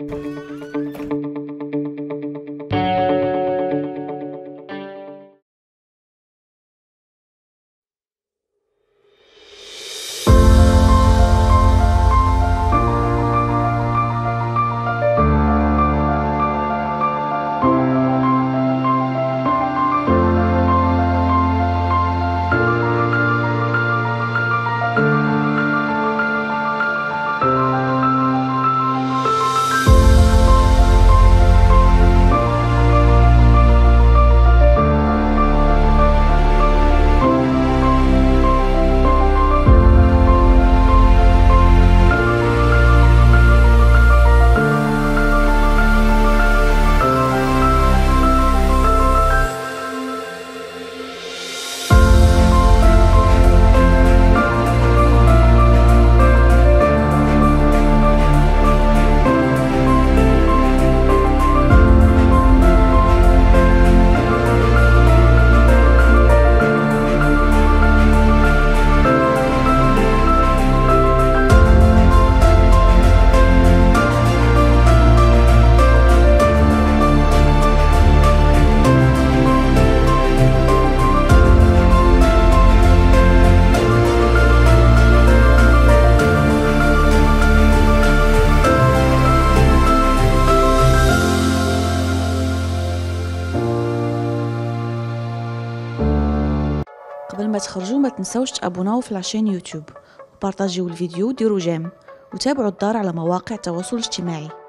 قبل ما تخرجوا ما تنسوش تابوناو في لاشين يوتيوب وبارطاجيو الفيديو وديروا جيم وتابعوا الدار على مواقع التواصل الاجتماعي.